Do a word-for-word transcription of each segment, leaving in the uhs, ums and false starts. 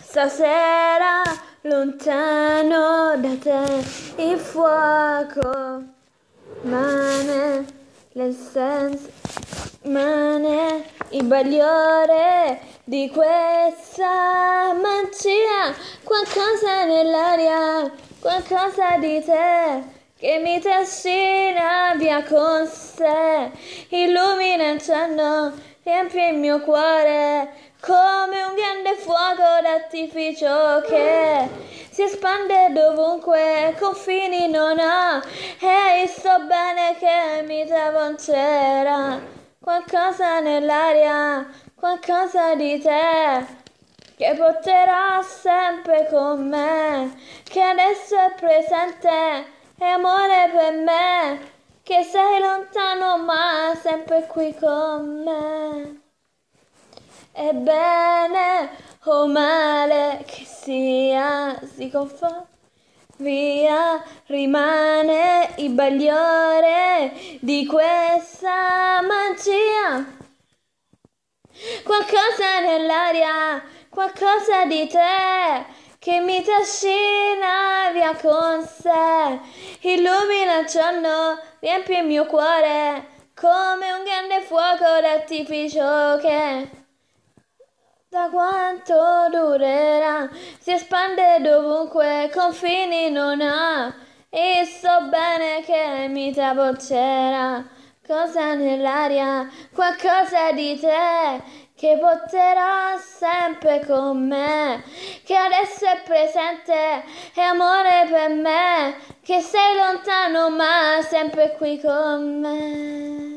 Stasera lontano da te il fuoco mane l'essenza, mane il bagliore di questa magia, qualcosa nell'aria, qualcosa di te che mi trascina via con sé, illumina il giorno, riempie il mio cuore come un grande fuoco d'artificio che si espande dovunque, confini non ha, e so bene che mi travolgerà. Qualcosa nell'aria, qualcosa di te che porterà sempre con me, che adesso è presente, è amore per me, che sei lontano ma sempre qui con me. E bene o male che sia, si confà via, rimane il bagliore di questa magia. Qualcosa nell'aria, qualcosa di te che mi trascina via con sé, illumina il giorno, riempie il mio cuore come un grande fuoco d'artificio che da quanto durerà, si espande dovunque, confini non ha, e so bene che mi travolgerà. Cosa nell'aria, qualcosa di te che porterà sempre con me, che adesso è presente, è amore per me, che sei lontano ma sempre qui con me.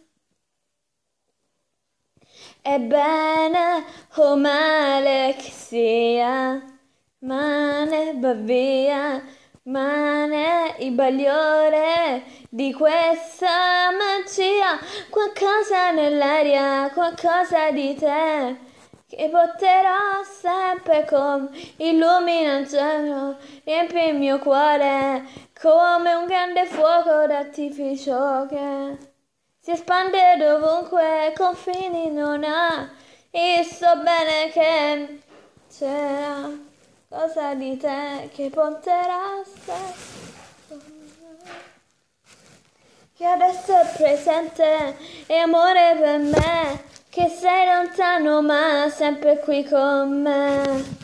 E bene o male che sia, mane va via, mane il bagliore di questa magia, qualcosa nell'aria, qualcosa di te che porterò sempre con illumina il giorno, riempie il mio cuore come un grande fuoco d'artificio che si espande dovunque, confini non ha, e so bene che c'era cosa di te che porterà sempre, che adesso è presente, è amore per me, che sei lontano ma sempre qui con me.